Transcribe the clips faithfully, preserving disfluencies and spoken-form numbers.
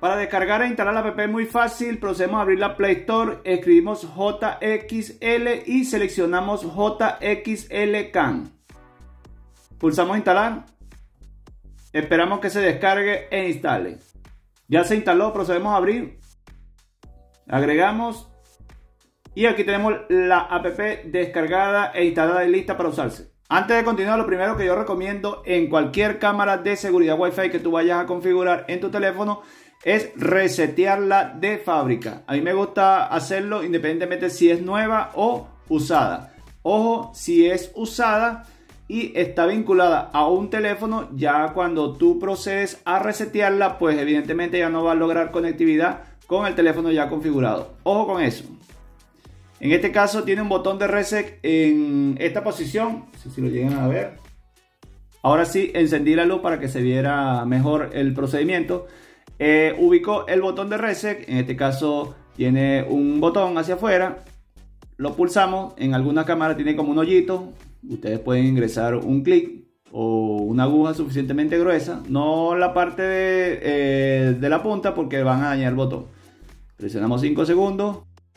Para descargar e instalar la app es muy fácil. Procedemos a abrir la Play Store, escribimos J X L y seleccionamos J X L CAN. Pulsamos instalar. Esperamos que se descargue e instale. Ya se instaló, procedemos a abrir. Agregamos. Y aquí tenemos la app descargada e instalada y lista para usarse. Antes de continuar, lo primero que yo recomiendo en cualquier cámara de seguridad Wi-Fi que tú vayas a configurar en tu teléfono es resetearla de fábrica. A mí me gusta hacerlo independientemente si es nueva o usada. Ojo, si es usada y está vinculada a un teléfono, ya cuando tú procedes a resetearla, pues evidentemente ya no va a lograr conectividad con el teléfono ya configurado. Ojo con eso. En este caso tiene un botón de reset en esta posición. No sé si lo llegan a ver. Ahora sí, encendí la luz para que se viera mejor el procedimiento. Eh, ubicó el botón de reset. En este caso tiene un botón hacia afuera. Lo pulsamos. En algunas cámaras tiene como un hoyito. Ustedes pueden ingresar un clic o una aguja suficientemente gruesa. No la parte de, eh, de la punta porque van a dañar el botón. Presionamos cinco segundos.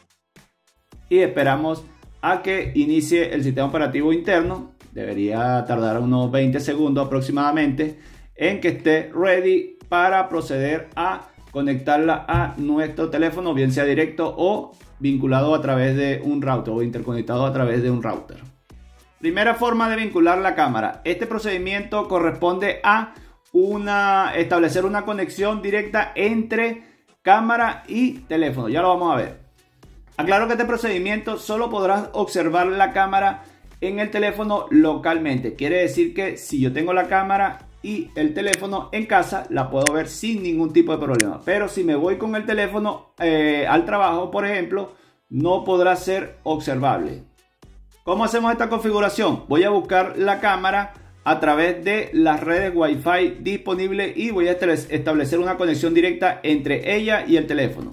Y esperamos a que inicie el sistema operativo interno. Debería tardar unos veinte segundos aproximadamente en que esté ready para proceder a conectarla a nuestro teléfono, bien sea directo o vinculado a través de un router o interconectado a través de un router. Primera forma de vincular la cámara. Este procedimiento corresponde a una, establecer una conexión directa entre cámara y teléfono. Ya lo vamos a ver. Aclaro que este procedimiento solo podrás observar la cámara en el teléfono localmente. Quiere decir que si yo tengo la cámara y el teléfono en casa, la puedo ver sin ningún tipo de problema. Pero si me voy con el teléfono eh, al trabajo, por ejemplo, no podrá ser observable. ¿Cómo hacemos esta configuración? Voy a buscar la cámara a través de las redes Wi-Fi disponibles y voy a establecer una conexión directa entre ella y el teléfono.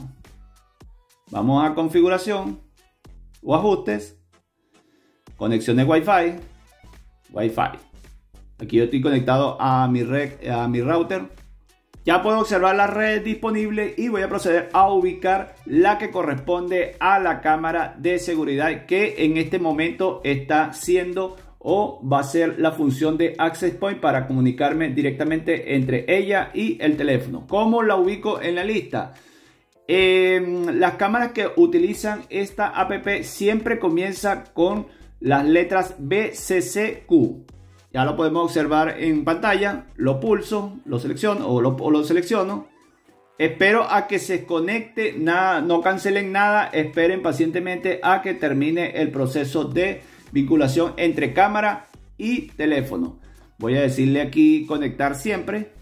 Vamos a configuración o ajustes, conexiones Wi-Fi, Wi-Fi. Aquí yo estoy conectado a mi red, a mi router. Ya puedo observar la red disponible y voy a proceder a ubicar la que corresponde a la cámara de seguridad que en este momento está siendo o va a ser la función de Access Point para comunicarme directamente entre ella y el teléfono. ¿Cómo la ubico en la lista? Eh, las cámaras que utilizan esta app siempre comienza con las letras B C C Q. Ya lo podemos observar en pantalla. Lo pulso, lo selecciono o lo, o lo selecciono. Espero a que se conecte, nada, no cancelen nada. Esperen pacientemente a que termine el proceso de vinculación entre cámara y teléfono. Voy a decirle aquí conectar siempre.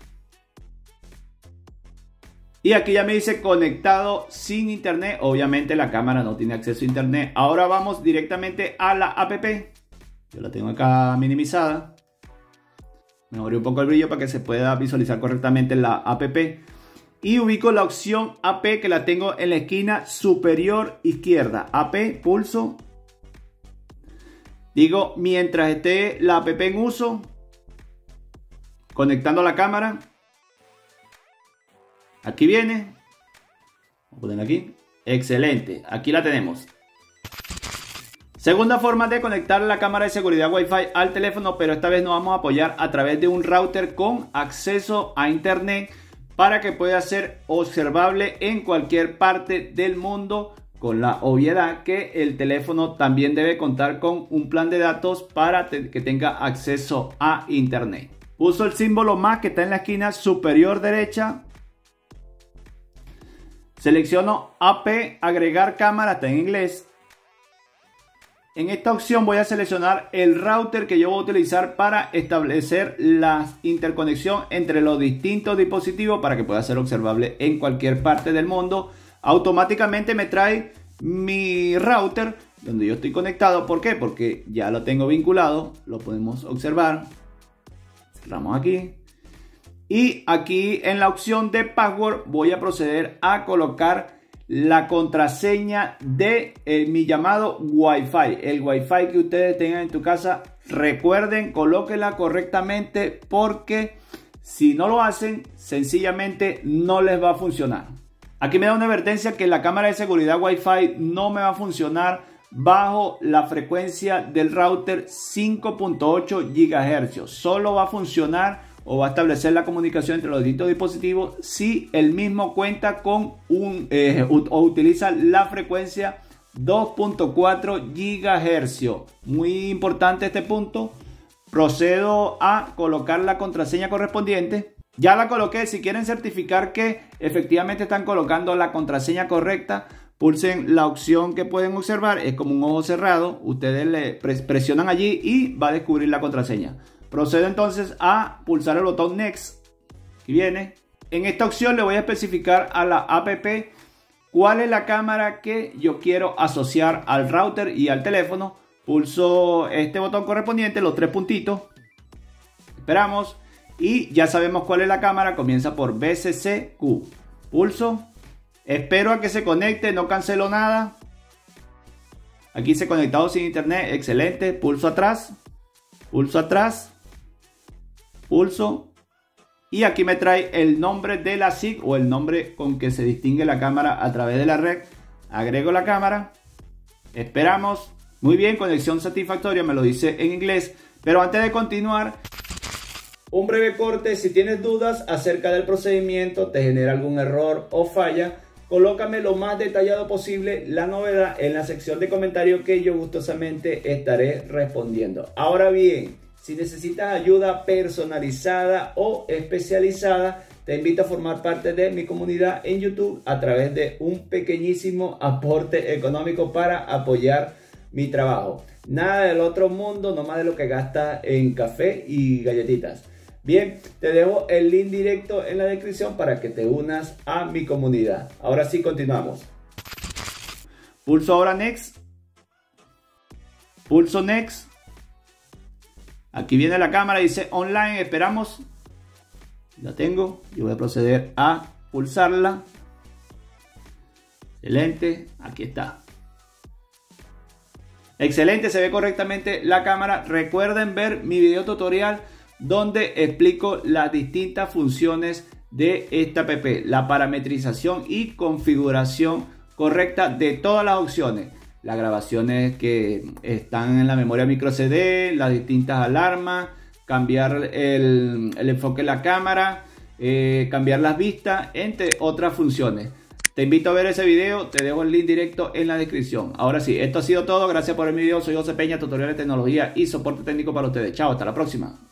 Y aquí ya me dice conectado sin internet. Obviamente la cámara no tiene acceso a internet. Ahora vamos directamente a la app. Yo la tengo acá minimizada. Me abrí un poco el brillo para que se pueda visualizar correctamente la app. Y ubico la opción A P que la tengo en la esquina superior izquierda. A P, pulso. Digo, mientras esté la app en uso, conectando la cámara. Aquí viene. Vamos a ponerla aquí. Excelente. Aquí la tenemos. Segunda forma de conectar la cámara de seguridad Wi-Fi al teléfono, pero esta vez nos vamos a apoyar a través de un router con acceso a internet para que pueda ser observable en cualquier parte del mundo, con la obviedad que el teléfono también debe contar con un plan de datos para que tenga acceso a internet. Uso el símbolo más que está en la esquina superior derecha. Selecciono A P, agregar cámara, está en inglés. En esta opción voy a seleccionar el router que yo voy a utilizar para establecer la interconexión entre los distintos dispositivos para que pueda ser observable en cualquier parte del mundo. Automáticamente me trae mi router donde yo estoy conectado. ¿Por qué? Porque ya lo tengo vinculado, lo podemos observar. Cerramos aquí. Y aquí en la opción de password voy a proceder a colocar la contraseña de eh, mi llamado Wi-Fi. El Wi-Fi que ustedes tengan en tu casa, recuerden, colóquenla correctamente porque Si no lo hacen, sencillamente no les va a funcionar. Aquí me da una advertencia que la cámara de seguridad Wi-Fi no me va a funcionar bajo la frecuencia del router cinco punto ocho gigahercios. Solo va a funcionar o va a establecer la comunicación entre los distintos dispositivos si el mismo cuenta con un eh, o utiliza la frecuencia dos punto cuatro gigahercios. Muy importante este punto. Procedo a colocar la contraseña correspondiente. Ya la coloqué. Si quieren certificar que efectivamente están colocando la contraseña correcta, pulsen la opción que pueden observar. Es como un ojo cerrado. Ustedes le presionan allí y va a descubrir la contraseña. Procedo entonces a pulsar el botón Next. Aquí viene. En esta opción le voy a especificar a la app cuál es la cámara que yo quiero asociar al router y al teléfono. Pulso este botón correspondiente, los tres puntitos. Esperamos. Y ya sabemos cuál es la cámara. Comienza por B C C Q. Pulso. Espero a que se conecte. No cancelo nada. Aquí se ha conectado sin internet. Excelente. Pulso atrás. Pulso atrás. Pulso. Y aquí me trae el nombre de la S I C o el nombre con que se distingue la cámara a través de la red. Agrego la cámara. Esperamos. Muy bien, conexión satisfactoria. Me lo dice en inglés. Pero antes de continuar, un breve corte. Si tienes dudas acerca del procedimiento, te genera algún error o falla, colócame lo más detallado posible la novedad en la sección de comentarios que yo gustosamente estaré respondiendo. Ahora bien, si necesitas ayuda personalizada o especializada, te invito a formar parte de mi comunidad en YouTube a través de un pequeñísimo aporte económico para apoyar mi trabajo. Nada del otro mundo, no más de lo que gastas en café y galletitas. Bien, te dejo el link directo en la descripción para que te unas a mi comunidad. Ahora sí, continuamos. Pulso ahora Next. Pulso Next. Aquí viene la cámara, dice online, esperamos. La tengo. Yo voy a proceder a pulsarla. Excelente, aquí está. Excelente, se ve correctamente la cámara. Recuerden ver mi video tutorial donde explico las distintas funciones de esta app, la parametrización y configuración correcta de todas las opciones. Las grabaciones que están en la memoria micro C D, las distintas alarmas, cambiar el, el enfoque de la cámara, eh, cambiar las vistas, entre otras funciones. Te invito a ver ese video, te dejo el link directo en la descripción. Ahora sí, esto ha sido todo. Gracias por ver mi video. Soy José Peña, tutorial de tecnología y soporte técnico para ustedes. Chao, hasta la próxima.